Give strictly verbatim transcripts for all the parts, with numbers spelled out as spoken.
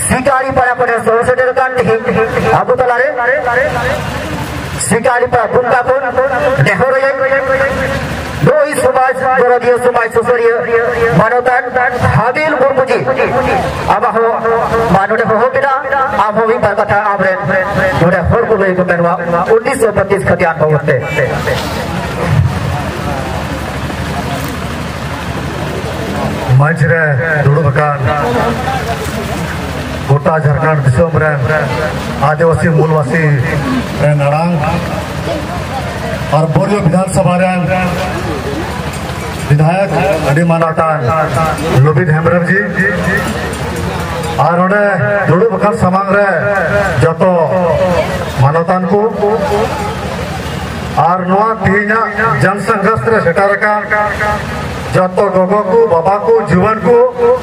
Sikari para pada sosial kan abu talare Sikari para bunga pun dehoraya doi समाज बरदिया समाज सुसरिया मानवतान हाबिल मुर्मुजी अब हो मानवने हो बिना अब हो भी बरकता आबरे जोड़े हर को ले को बनवा उन्नीस सौ बत्तीस खतियान होते मंचरे दुड़बकान गोटा झारखंड दिसोम रे आदिवासी मूलवासी रे नारांग और बोरियो विधानसभा रे विधायक अडी मानवतान लोबित हेम्ब्रम जी और ओडे दुड़बकान समांग रे जतो मानवतान को और नवा तीना जनसंघर्ष रे सेटारका जतो गोगो को बाबा को जीवन को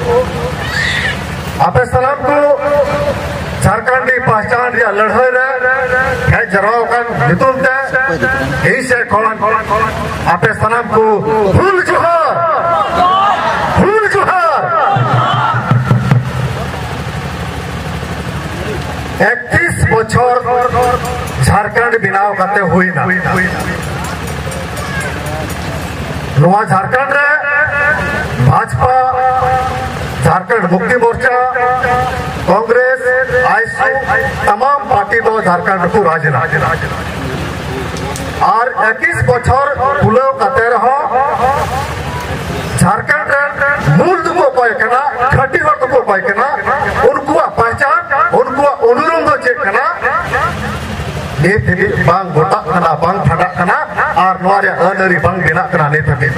आपे सलाम को झारखंड की पहचान या लड़ाई रे है जराव का नितुम दे यही से कौन आपे सलाम को फूल जोहार फूल जोहार इकतीस बछर झारखंड बिनाव करते हुई ना नवा झारखंड रे भाजपा झारखंड मुक्ति मोर्चा कांग्रेस आईएसयू तमाम पार्टी तो झारखंड को राजना और इक्कीस बछर पुलव कते रहो झारखंड रे मूल को पायकना खटी हर को पायकना उनको पहचान उनको अनुरंग चेकना ने थेबी बांग गोटा कना बांग फटा कना और नोरे अनरी बांग बिना कना ने थेबी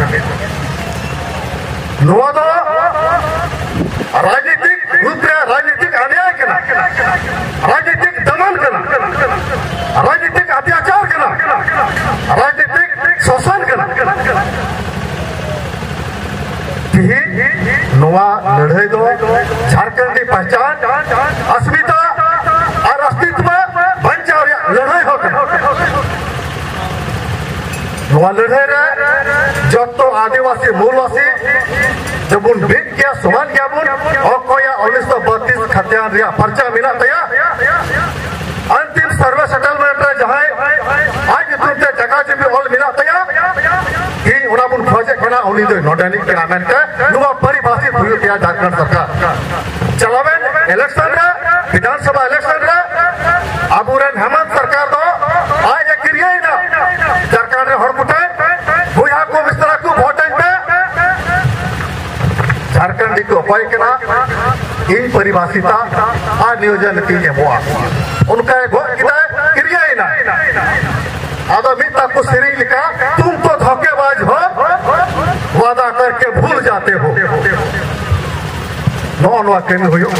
नोआ दो राजनीतिक रुद्र राजनीतिक अन्याय कना राजनीतिक दमन कना राजनीतिक अत्याचार कना राजनीतिक शोषण कना ही नोआ लड़ाई दो झारखंड की पहचान अस्मिता और अस्तित्व बचाव लड़ाई हो नोआ लड़ाई रे जतो आदिवासी मूलवासी जब उन बिन किया समान किया बुन और कोया उन्नीस सौ बत्तीस खतियान रिया पर्चा मिला तया अंतिम सर्वे सेटलमेंट रे जहां आज तुमते जगह जे भी ऑल मिला तया कि उना बुन खोजे कना उनी दो नोडनी के नाम के नुवा परिभाषित हुई किया झारखंड सरकार चलावे इलेक्शन रे विधानसभा इलेक्शन रे अबुरन हेमंत सरकार दो आज एक क्रिया ही ना झारखंड रे हड़कुटे बुया को विस्तार को वोटिंग पे झारखंड को उपाय कना इन परिभाषिता आ नियोजन तीजे मोआ उनका गो किदा क्रिया ही ना आदो मिता को सिरी लिखा तुम तो धोखेबाज हो वादा करके भूल जाते हो नो नो केन होयो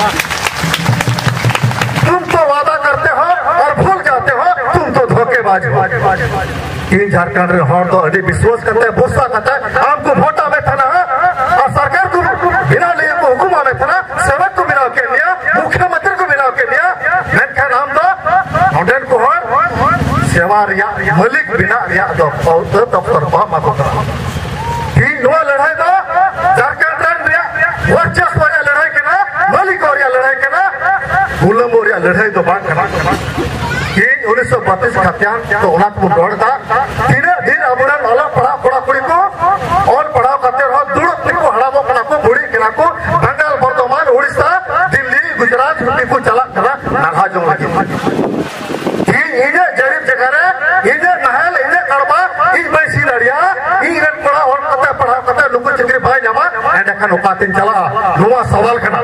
तुम तो वादा करते हो और भूल जाते हो तुम तो धोखेबाज हो इन झारखंड रे हर तो अड़ी विश्वास करते हैं भरोसा करते हैं हमको वोटा में था ना और सरकार को बिना लिए को हुकुम में था ना सेवक को बिना के लिया मुख्यमंत्री को बिना के लिया मैं का नाम दो नोडन को हो सेवा रिया मलिक बिना रिया दो तो दफ्तर पा मको की नवा लड़ाई दो झारखंड रिया वर्चस्व वाला लड़ाई के ना मलिक और या लड़ाई के ना गुलाम और या लड़ाई दो बात करना कि उन्नीस सौ बत्तीस खतियान तो उना को दौड़ता दिन दिन अबुरन वाला पढ़ा पढ़ा कुड़ी को और पढ़ाव करते रहो दूर को हड़ाबो कना को बुड़ी कना को बंगाल वर्तमान उड़ीसा दिल्ली गुजरात यूपी को चला करा नाहा जो लगी कि इने जरीब जगह रे इने महल इने कड़बा इ बैसी लड़िया इ रन पढ़ा और कते पढ़ा कते लुकु चक्री भाई जमा एंड कन उकातिन चला नुवा सवाल कना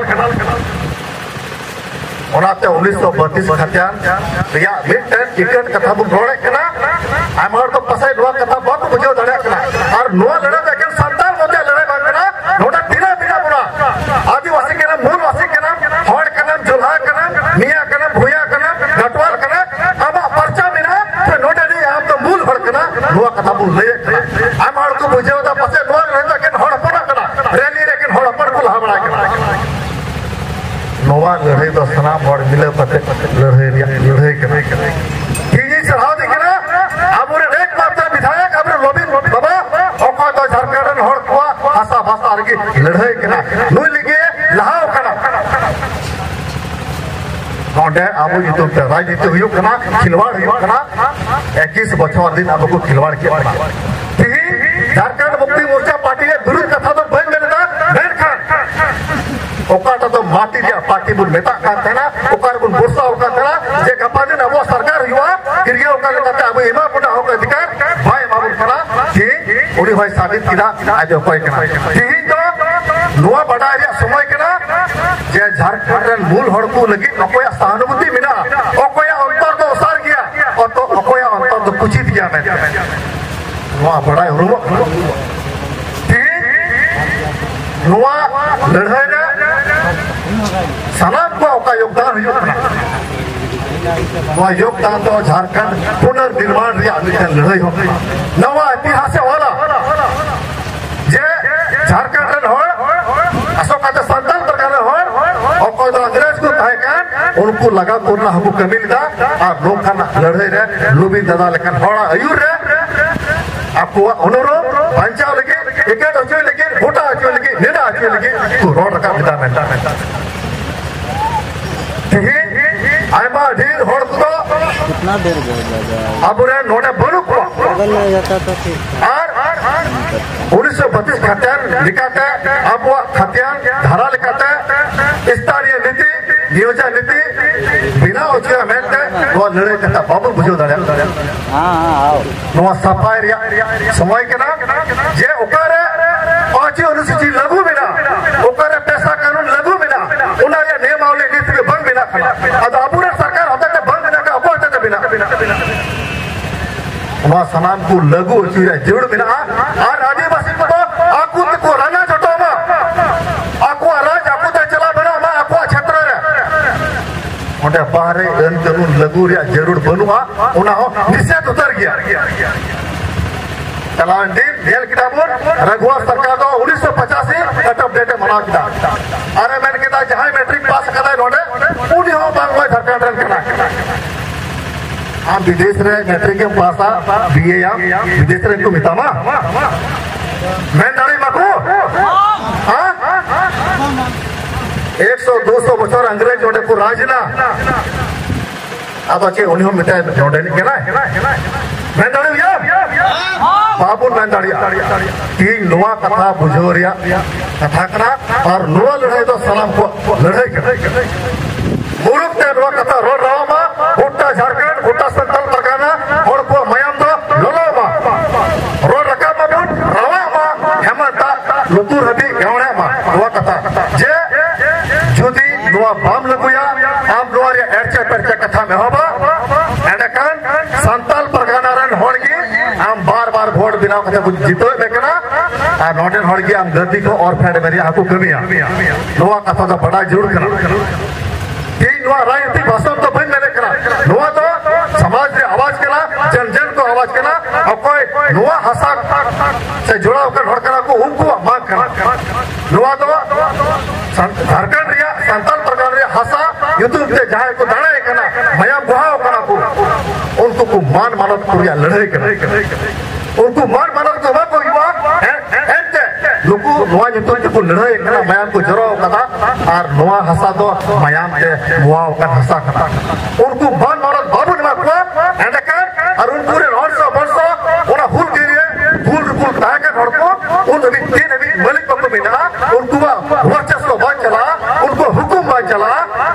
ओनाते उन्नीस सौ बत्तीस खतियान रिया मिटन टिकट कथा बुन रोड़े कना आमार तो पसाई नुवा कथा बहुत बुझो दड़े कना और नुवा लड़े देखे संतान मोते लड़े बाकना नोटा बिना बिना बुना आदिवासी के नाम मूलवासी के नाम हड़ के नाम जुल्हा के नाम मिया के नाम भूया के नाम गटवाल के नाम अब पर्चा बिना तो नोटा नहीं आप तो मूल हड़ कना नुवा कथा बुन ले आमार को बुझो दा पसे नुवा रहता के हड़ पड़ा कना रैली लेकिन हड़ पर को हमड़ा कना नोवा लड़ाई तो सनाम और मिले पते लड़ाई लड़ाई करे ये चढ़ाव देखना अब उन्हें एक मात्र विधायक अब लोबिन बाबा और तो झारखंड हड़ कुआ आशा भाषा की लड़ाई करा नुई लिखे लहाव करा नोडे आबो युतुम ते राजनीति हुयुक कना खिलवाड़ हुयुक कना इक्कीस बछर दिन आबो को खिलवाड़ किया तिही झारखंड मुक्ति मोर्चा पार्टी के विरुद्ध कथा तो बन मेलदा बेरखान ओकाटा तो माटी दिया पार्टी बुन मेता कान थेना ओकार बुन बोसा ओका थेना जे गपा दिन अबो सरकार हुआ किरिया ओका लेते अबो इमा पुटा होका अधिकार भाई माबुन कना कि उडी भाई साबित किदा आज ओकय कना तिही तो नुआ बड़ा एरिया समय कना जे झारखंड रे मूल हड़ को लगी अकोया सहानुभूति मिला अकोया अंतर तो ओसार गया और तो अकोया अंतर तो कुचित गया मैं नुआ बड़ा रुमो नुआ लड़ाई रे सनाम को का योगदान हुआ नुआ योगदान तो झारखंड पुनर्निर्माण रिया लड़ाई हो नवा इतिहास वाला जे झारखंड रे हो अशोक संतान प्रकार हो और तो अंग्रेज को तहकान उनको लगा कोरना हमको कमी लिदा और लोकाना लड़ाई रे लुबी दादा लेकिन होड़ा अयुर रे आपको उनरो पंचाव लगे एकेट अचो लगे गोटा अचो लगे नेडा अचो लगे तो रोड रखा लिदा में तिही आयमा ढेर होड़ को कितना देर गया अब रे नोडे बनु को अगर ना जाता तो ठीक और उन्नीस सौ बत्तीस खतियान लिखाते अब वो खतियान धारा लिखाते स्थानीय नीति नियोजन नीति बिना उचित मेहनत वो लड़ाई करता बाबू बुझो दाड़े हाँ हाँ आओ नवा सफाई रिया समय के ना जे ओकरे पांचवी अनुसूची लागू बिना ओकरे पैसा कानून लागू बिना उनारे नियमावली नीति के भंग बिना खला अब अबूरे सरकार होता है भंग बिना का अपोज होता बिना वहाँ सनाम को लगू चीज़ जोड़ बिना आर आदिवासी को आकुत को राना छोटो मा आकु राज आकुत चला बना मा आकु क्षेत्र रे उन्हें बाहरे अन कानून लगू रे जरूर बनुआ उन्हें हो निश्चित उतर गया चलान दिन जेल किताबुर रघुआ सरकार तो उन्नीस सौ पचासी कटअप डेट मना किया अरे मैंने कहता जहाँ मैट्रिक पास करा है नोडे उन्हीं हो बांग्ला झारखंड रन करना आप विदेश रे मैट्रिक के पासा बीए या विदेश रे को मितामा मैं दाड़ी मको हाँ एक सौ दो सौ बच्चों अंग्रेज जोड़े को राजना अब अच्छे उन्हीं हम मिताए जोड़े नहीं क्या मैं दाड़ी या बाबू मैं दाड़ी तीन नुआ कथा बुझोरिया कथा करा और नुआ लड़ाई तो सलाम को लड़ाई कर मुरुक ते नुआ कथा रोड रहा मा उट्टा झारखंड उट्टा संताल परगाना और को मयाम तो लोलो मा रोड रखा मा बुन रवा मा हेमंता लुतुर हबी गवणे मा नुआ कथा जे जुदी नुआ बाम लगुया आम नुआ रे एरचे परचे कथा में होबा एंडकान संताल परगाना रन होड़गी आम बार बार वोट बिना कथा कुछ जीतो बेकना आ नोटेन होड़गी आम गद्दी को और फेड मेरी आकू कमिया नुआ कथा तो बड़ा जरूर करा नुआ राजनीतिक भाषण तो बंद नहीं करा नुआ तो समाज रे आवाज करा जन जन को आवाज करा और कोई नुआ हसा से जुड़ा होकर हड़करा को उनको मांग करा नुआ तो झारखंड रिया संताल प्रकार रे हसा यूट्यूब पे जहाँ को दाड़ा करा मया गुहा करा को उनको को मान मानत पूरी लड़ाई करा उनको मान मानत को को युवा लोगो नुआ यूट्यूब को लड़ाई करा मया को जरो करा और नुआ हसा तो मयाम के नुआ का हसा करा उनको मान मानत बाबू ने को एंडकर और उनको रे हरसो बरसो उना हुल गिरे हुल रुकुल ताके हड़को उन भी तीन भी मलिक को बिना उनको वर्चस्व बात चला उनको हुकुम बात चला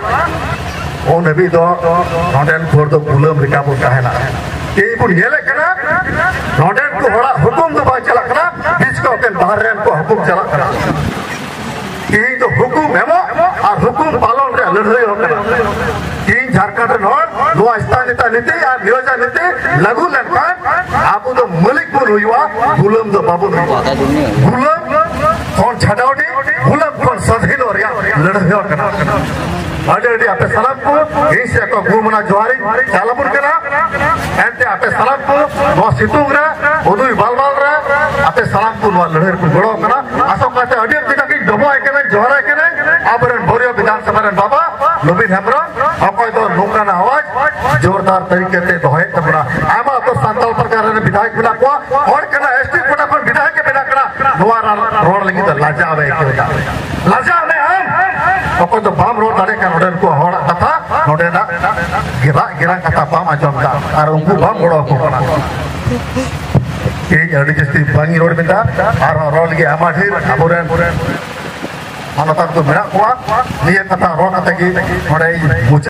उन भी तो नोडेन खोर तो गुलाम रिका को कहना के को येले करा नोडेन को हड़ा हुकुम तो बात चला करा बीच को के बाहर रेन को हुकुम चला करा ये तो हुकुम है वो और हुकुम पालन रे लड़ाई हो करा तीन झारखंड रे नोड नुआ स्थानीय नीति या नियोजन नीति लघु लंकान आप तो मलिक बोल हुआ गुलाम तो बाबू गुलाम कौन छडावटी गुलाम कौन स्वाधीन हो रिया लड़ाई हो करा अडे अडे आपे सलाम को ऐसे को गुमना जोहारी चालपुर करा एंते आपे सलाम को नो सितुंगरा ओदुई बालबाल रा आपे सलाम को नो लड़ाई को बड़ो करा आसो कहते अडे दिका की डबो है के नहीं जोहरा के नहीं आबरन बोरियो विधानसभा रे बाबा लोबिन हेमरा अकोय तो लोकाना आवाज जोरदार तरीके से दोहे तबरा आमा तो संताल प्रकार रे विधायक बिना को और कना एसटी कोटा पर विधायक के बिना करा नोरा रोड लगी तो लाजा आवे के लाजा में हम ᱚᱠᱚᱭ ᱫᱚ ᱵᱟᱢ ᱨᱚᱲ ᱫᱟᱲᱮᱭᱟᱜ ᱠᱟᱱᱟ ᱱᱚᱰᱮᱱ ᱠᱚ ᱦᱚᱲᱟᱜ ᱠᱟᱛᱷᱟ ᱱᱚᱰᱮᱱᱟᱜ ᱜᱮᱨᱟᱜ ᱜᱮᱨᱟᱜ ᱠᱟᱛᱷᱟ ᱵᱟᱢ ᱟᱸᱡᱚᱢ ᱫᱟ ᱟᱨ ᱩᱱᱠᱩ ᱵᱟᱢ ᱜᱚᱲᱚ ᱟᱠᱚ ᱠᱟᱱᱟ ᱤᱧ ᱟᱹᱰᱤ ᱡᱟᱹᱥᱛᱤ ᱵᱟᱝ ᱤᱧ ᱨᱚᱲ ᱢᱮᱫᱟ ᱟᱨᱦᱚᱸ ᱨᱚᱲ ᱞᱟᱹᱜᱤᱫ ᱟᱭᱢᱟ ᱰᱷᱮᱨ ᱟᱵᱚᱨᱮᱱ ᱢᱟᱱᱚᱛᱟᱱ ᱠᱚ ᱢᱮᱱᱟᱜ ᱠᱚᱣᱟ ᱱᱤᱭᱟᱹ ᱠᱟᱛᱷᱟ ᱨᱚᱲ ᱠᱟᱛᱮ ᱜᱮ ᱱᱚᱰᱮ ᱢᱩᱪᱟᱹᱫ